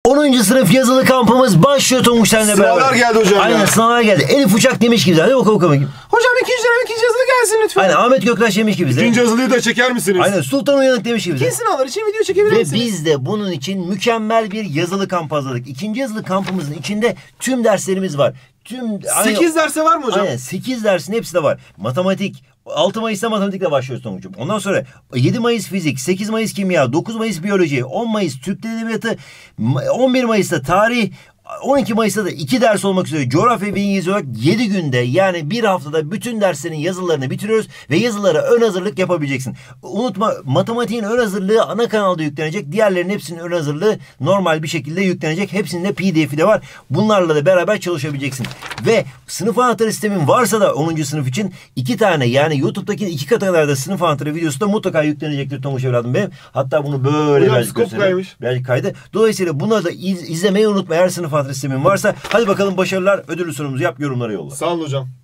10. sınıf yazılı kampımız başlıyor Tonguçlar'la beraber. Sınavlar geldi hocam. Aynen, sınavlar geldi. Elif Uçak demiş gibi. Hadi bakalım. Hocam ikinci yazılı gelsin lütfen. Aynen, Ahmet Göktaş demiş gibi. İkinci yazılıyı da çeker misiniz? Aynen, Sultan Uyanık demiş gibi. İkinci sınavlar için video çekebilir Ve misiniz? biz de bunun için mükemmel bir yazılı kamp hazırladık. İkinci yazılı kampımızın içinde tüm derslerimiz var. 8 derse var mı hocam? Aynen, 8 dersin hepsi de var. Matematik, 6 Mayıs'ta matematikle başlıyoruz Tonguç'um. Ondan sonra 7 Mayıs fizik, 8 Mayıs kimya, 9 Mayıs biyoloji, 10 Mayıs Türk Dili Edebiyatı, 11 Mayıs'ta tarih, 12 Mayıs'ta da 2 ders olmak üzere coğrafya ve İngilizce olarak 7 günde, yani bir haftada bütün derslerin yazılarını bitiriyoruz ve yazılara ön hazırlık yapabileceksin. Unutma, matematiğin ön hazırlığı ana kanalda yüklenecek. Diğerlerinin hepsinin ön hazırlığı normal bir şekilde yüklenecek. Hepsinde PDF'i de var. Bunlarla da beraber çalışabileceksin. Ve sınıf anahtarı sistemin varsa da 10. sınıf için 2 tane, yani YouTube'daki 2 kategoride sınıf anahtarı videosu da mutlaka yüklenecektir Tonguç evladım benim. Hatta bunu böyle Hocam, birazcık skop göstereyim. kaymış. Birazcık kaydı. Dolayısıyla bunları da izlemeyi unutma eğer sınıf anahtarı sistemin varsa. Hadi bakalım, başarılar. Ödüllü sorumuzu yap, yorumlara yolla. Sağ olun hocam.